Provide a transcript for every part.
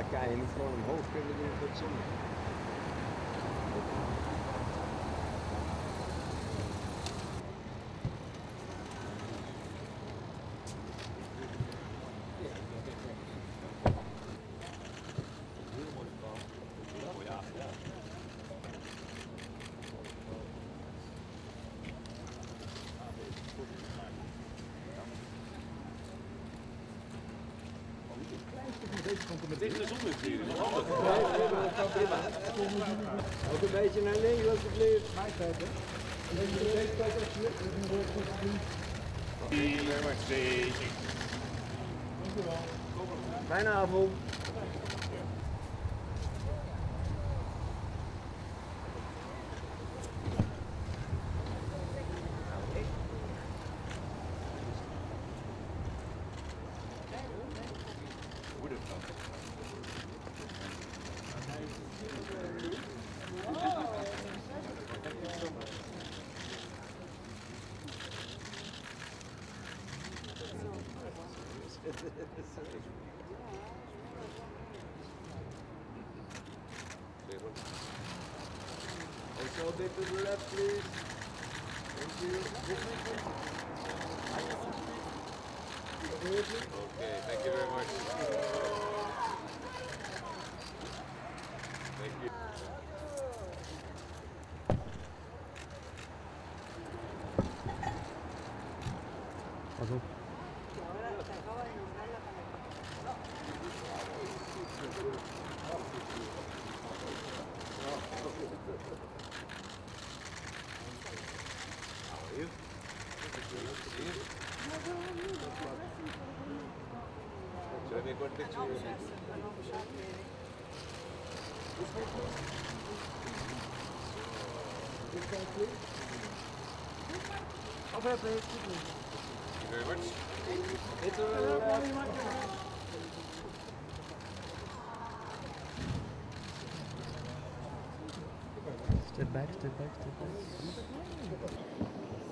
kan je niet gewoon omhoog kunnen doen voor het zonne. Het is de zonnevuur, dat is handig. Ook een beetje naar links alsjeblieft. Fijne avond. Also a bit to the left, please. Thank you. Okay, thank you very much. Thank you. Pas op. Should I make one picture? Over, please. Thank you very much. Step back, step back, step back.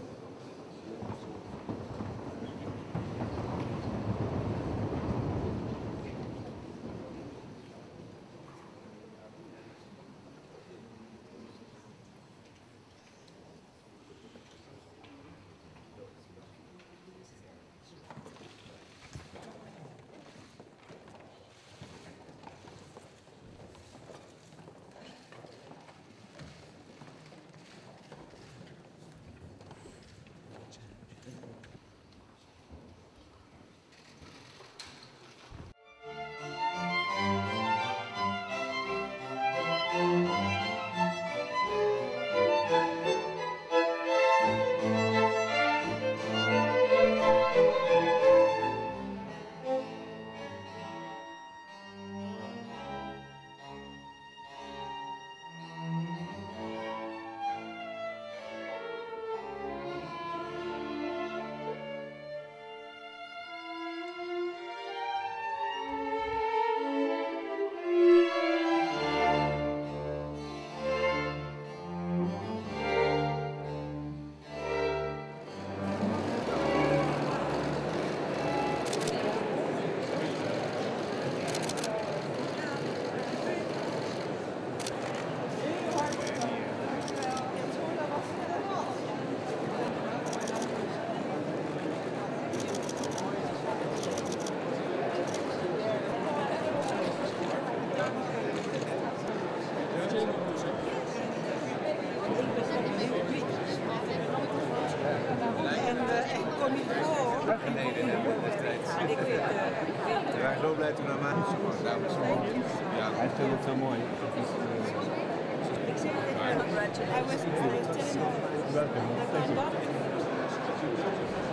We waren zo blij toen hij maakte. Ja, Hij speelt het zo mooi. I was telling Welkom. Thank you.